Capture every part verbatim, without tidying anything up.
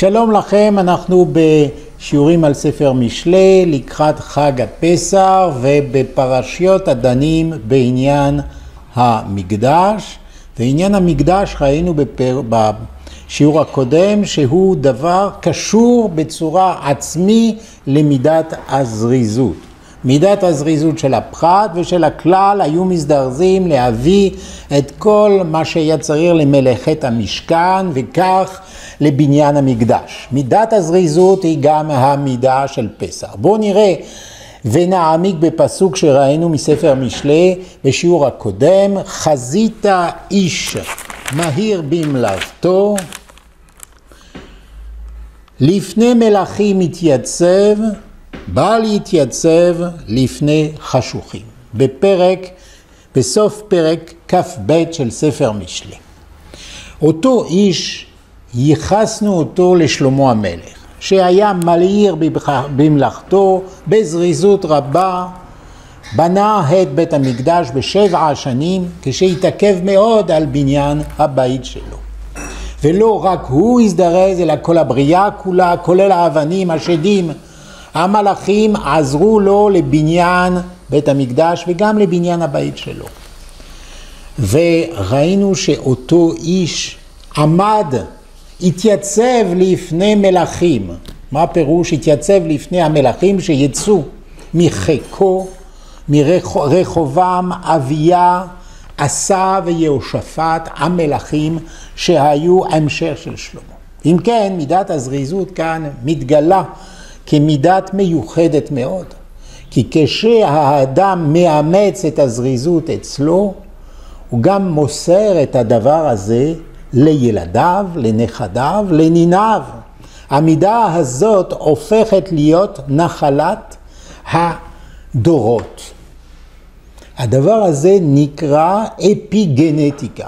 שלום לכם, אנחנו בשיעורים על ספר משלי לקראת חג הפסח ובפרשיות הדנים בעניין המקדש. ועניין המקדש ראינו בפר... בשיעור הקודם שהוא דבר קשור בצורה עצמי למידת הזריזות. מידת הזריזות של הפרט ושל הכלל היו מזדרזים להביא את כל מה שהיה צריך למלאכת המשכן וכך לבניין המקדש. מידת הזריזות היא גם המידה של פסח. בואו נראה ונעמיק בפסוק שראינו מספר משלי בשיעור הקודם. חזית איש מהיר במלאכתו, לפני מלכים מתייצב, בא להתייצב לפני חשוכים. בפרק, בסוף פרק כף ב' של ספר משלי. אותו איש, ייחסנו אותו לשלמה המלך, שהיה מהיר במלאכתו, בזריזות רבה, בנה את בית המקדש בשבע שנים, כשהתעכב מאוד על בניין הבית שלו. ולא רק הוא הזדרז, אלא כל הבריאה כולה, כולל האבנים, השדים, המלאכים עזרו לו לבניין בית המקדש וגם לבניין הבית שלו. וראינו שאותו איש עמד, התייצב לפני מלאכים. מה פירוש? התייצב לפני המלאכים שיצאו מחיקו, מרחובם, אביה, עשה ויהושפט, המלאכים שהיו המשך של שלמה. אם כן, מידת הזריזות כאן מתגלה כמידת מיוחדת מאוד. כי כשהאדם מאמץ את הזריזות אצלו, הוא גם מוסר את הדבר הזה לילדיו, לנכדיו, לניניו. המידה הזאת הופכת להיות נחלת הדורות. הדבר הזה נקרא אפיגנטיקה.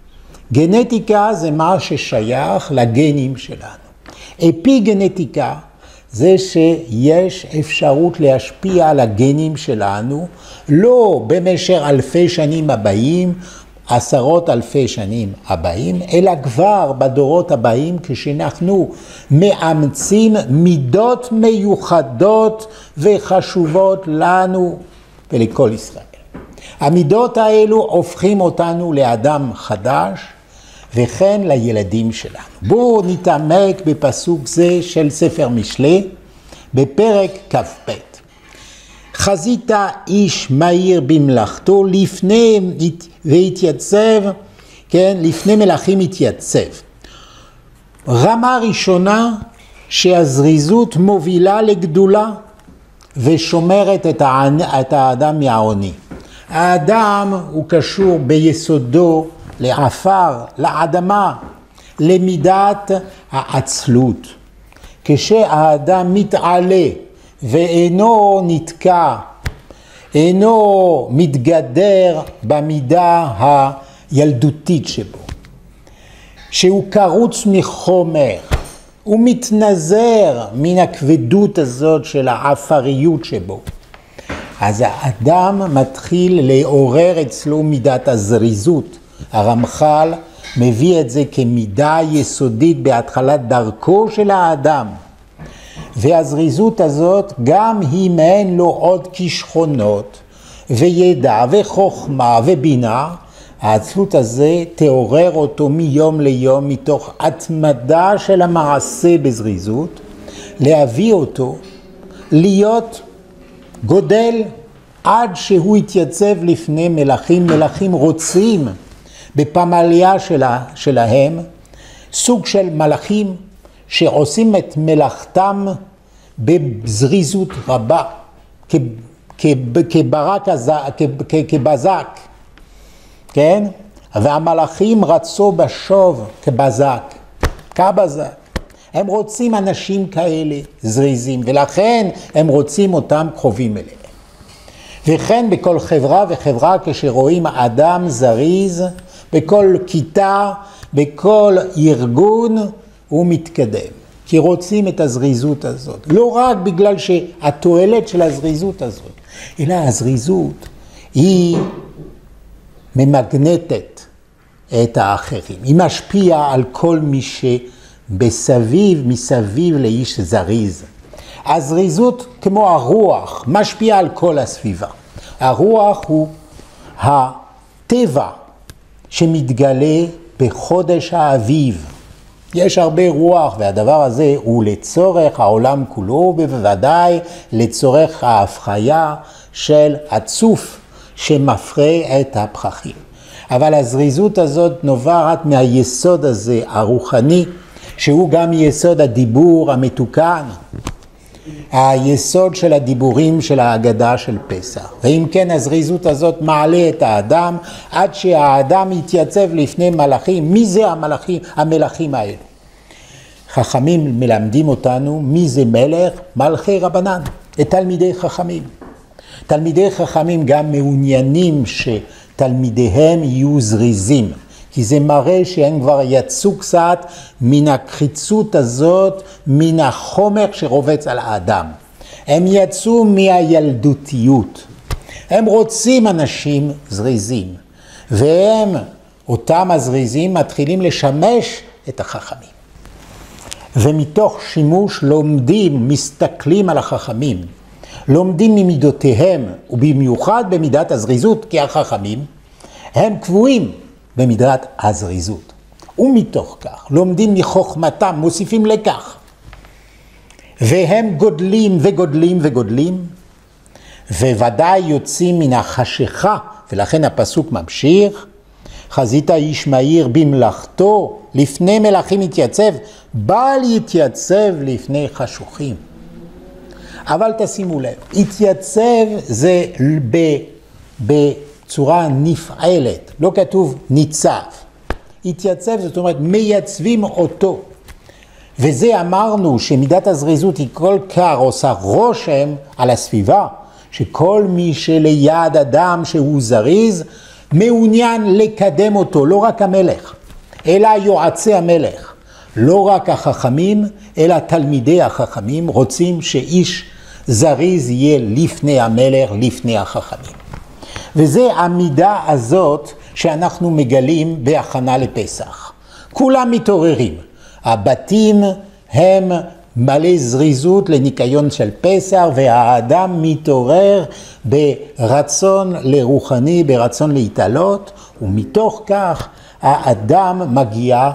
גנטיקה זה מה ששייך לגנים שלנו. אפיגנטיקה זה שיש אפשרות להשפיע על הגנים שלנו, לא במשך אלפי שנים הבאים, עשרות אלפי שנים הבאים, אלא כבר בדורות הבאים כשאנחנו מאמצים מידות מיוחדות וחשובות לנו ולכל ישראל. המידות האלו הופכים אותנו לאדם חדש וכן לילדים שלנו. בואו נתעמק בפסוק זה של ספר משלי בפרק כף ב'. חזית איש מהיר במלאכתו לפני והתייצב, כן, לפני מלאכים התייצב. רמה ראשונה שהזריזות מובילה לגדולה ושומרת את האדם מהעוני. האדם הוא קשור ביסודו לעפר, לאדמה, למידת העצלות. כשהאדם מתעלה ואינו נתקע, אינו מתגדר במידה הילדותית שבו, שהוא קרוץ מחומר, הוא מתנזר מן הכבדות הזאת של העפריות שבו. אז האדם מתחיל לעורר אצלו מידת הזריזות. הרמח"ל מביא את זה כמידה יסודית בהתחלת דרכו של האדם. והזריזות הזאת גם היא מעין לו עוד כישכונות וידע וחוכמה ובינה. העצלות הזה תעורר אותו מיום ליום מתוך התמדה של המעשה בזריזות, להביא אותו להיות גודל עד שהוא יתייצב לפני מלאכים. מלאכים רוצים בפמליה שלה, שלהם סוג של מלאכים שעושים את מלאכתם בזריזות רבה, כברק, כבזק, כן? והמלאכים רצו בשוב כבזק, כבזק. הם רוצים אנשים כאלה זריזים, ולכן הם רוצים אותם קרובים אליהם. וכן בכל חברה וחברה כשרואים אדם זריז, בכל כיתה, בכל ארגון, הוא מתקדם. כי רוצים את הזריזות הזאת. לא רק בגלל שהתועלת של הזריזות הזאת, אלא הזריזות היא ממגנטת את האחרים. היא משפיעה על כל מי בסביב, מסביב לאיש זריז. הזריזות כמו הרוח משפיעה על כל הסביבה. הרוח הוא הטבע שמתגלה בחודש האביב. יש הרבה רוח והדבר הזה הוא לצורך העולם כולו, ובוודאי לצורך ההפחיה של הצוף שמפרה את הפרחים. אבל הזריזות הזאת נובעת מהיסוד הזה הרוחני, שהוא גם יסוד הדיבור המתוקן, היסוד של הדיבורים של ההגדה של פסח. ואם כן, הזריזות הזאת מעלה את האדם עד שהאדם יתייצב לפני מלאכים. מי זה המלאכים, המלאכים האלה? חכמים מלמדים אותנו מי זה מלך, מלכי רבנן, את תלמידי חכמים. תלמידי חכמים גם מעוניינים שתלמידיהם יהיו זריזים, כי זה מראה שהם כבר יצאו קצת מן הקריצות הזאת, מן החומר שרובץ על האדם. הם יצאו מהילדותיות. הם רוצים אנשים זריזים, והם, אותם הזריזים, מתחילים לשמש את החכמים. ומתוך שימוש לומדים, מסתכלים על החכמים, לומדים ממידותיהם, ובמיוחד במידת הזריזות, כי החכמים הם קבועים במידת הזריזות. ומתוך כך לומדים מחוכמתם, מוסיפים לכך. והם גודלים וגודלים וגודלים, וודאי יוצאים מן החשיכה, ולכן הפסוק ממשיך, חזית איש מהיר במלאכתו, לפני מלאכים יתייצב, בל יתייצב לפני חשוכים. אבל תשימו לב, התייצב זה ב, בצורה נפעלת, לא כתוב ניצב. התייצב זאת אומרת מייצבים אותו. וזה אמרנו שמידת הזריזות היא כל כך עושה רושם על הסביבה, שכל מי שליד אדם שהוא זריז, מעוניין לקדם אותו, לא רק המלך, אלא יועצי המלך. לא רק החכמים, אלא תלמידי החכמים רוצים שאיש זריז יהיה לפני המלך, לפני החכמים. וזה המידה הזאת שאנחנו מגלים בהכנה לפסח. כולם מתעוררים. הבתים הם מלא זריזות לניקיון של פסח, והאדם מתעורר ברצון לרוחני, ברצון להתעלות, ומתוך כך האדם מגיע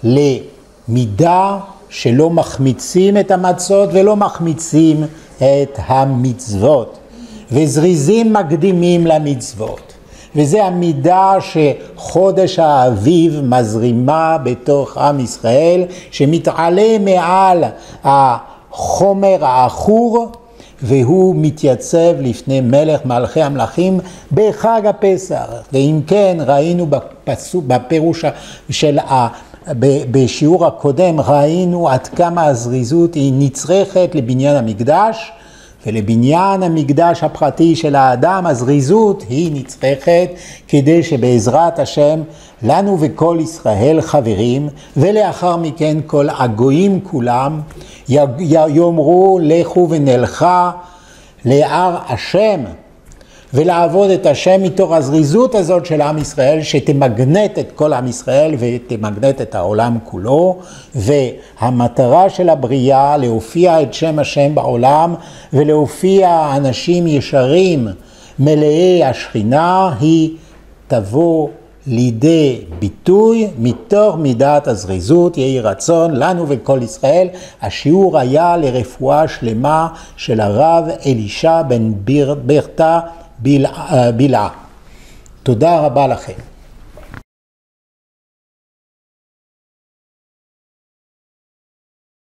למידה שלא מחמיצים את המצות ולא מחמיצים את המצוות. וזריזים מקדימים למצוות. וזה המידה שחודש האביב מזרימה בתוך עם ישראל, שמתעלה מעל החומר העכור, והוא מתייצב לפני מלך מלכי המלכים בחג הפסח. ואם כן, ראינו בפסוק, בפירוש של ה... בשיעור הקודם, ראינו עד כמה הזריזות היא נצרכת לבניין המקדש, ולבניין המקדש הפרטי של האדם, הזריזות היא נצרכת כדי שבעזרת השם לנו וכל ישראל חברים, ולאחר מכן כל הגויים כולם יאמרו לכו ונלכה להר השם, ולעבוד את השם מתוך הזריזות הזאת של עם ישראל, שתמגנט את כל עם ישראל ותמגנט את העולם כולו. והמטרה של הבריאה להופיע את שם השם בעולם, ולהופיע אנשים ישרים מלאי השכינה, היא תבוא לידי ביטוי מתוך מידת הזריזות. יהי רצון לנו וכל ישראל. השיעור היה לרפואה שלמה של הרב אלישע בן ברטה בלעה. תודה רבה לכם.